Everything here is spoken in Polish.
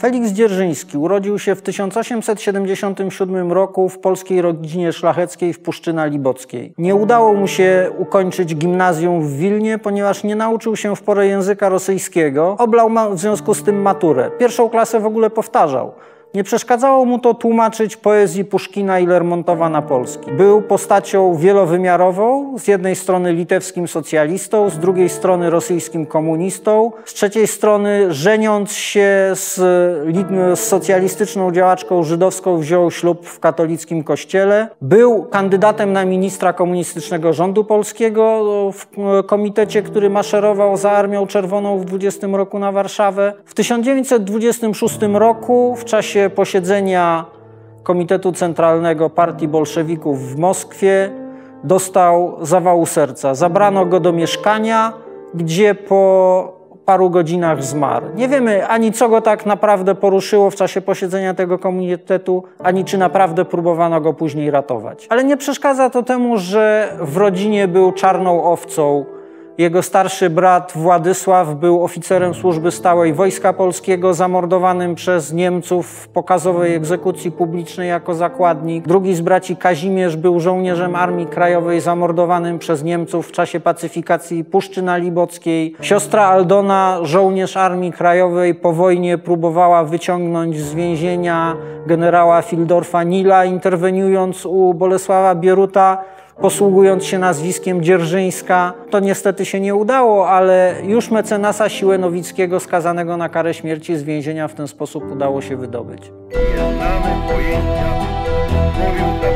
Feliks Dzierżyński urodził się w 1877 roku w polskiej rodzinie szlacheckiej w Puszczyna-Libockiej. Nie udało mu się ukończyć gimnazjum w Wilnie, ponieważ nie nauczył się w porę języka rosyjskiego. Oblał w związku z tym maturę. Pierwszą klasę w ogóle powtarzał. Nie przeszkadzało mu to tłumaczyć poezji Puszkina i Lermontowa na polski. Był postacią wielowymiarową, z jednej strony litewskim socjalistą, z drugiej strony rosyjskim komunistą, z trzeciej strony żeniąc się z socjalistyczną działaczką żydowską wziął ślub w katolickim kościele. Był kandydatem na ministra komunistycznego rządu polskiego w komitecie, który maszerował za Armią Czerwoną w 20 roku na Warszawę. W 1926 roku w czasie posiedzenia Komitetu Centralnego Partii Bolszewików w Moskwie dostał zawału serca. Zabrano go do mieszkania, gdzie po paru godzinach zmarł. Nie wiemy ani co go tak naprawdę poruszyło w czasie posiedzenia tego komitetu, ani czy naprawdę próbowano go później ratować. Ale nie przeszkadza to temu, że w rodzinie był czarną owcą. Jego starszy brat Władysław był oficerem służby stałej Wojska Polskiego, zamordowanym przez Niemców w pokazowej egzekucji publicznej jako zakładnik. Drugi z braci Kazimierz był żołnierzem Armii Krajowej, zamordowanym przez Niemców w czasie pacyfikacji Puszczyna-Libockiej. Siostra Aldona, żołnierz Armii Krajowej, po wojnie próbowała wyciągnąć z więzienia generała Fildorfa Nila, interweniując u Bolesława Bieruta, posługując się nazwiskiem Dzierżyńska. To niestety się nie udało, ale już mecenasa Siłę-Nowickiego skazanego na karę śmierci z więzienia w ten sposób udało się wydobyć. Nie znamy pojęcia, mówił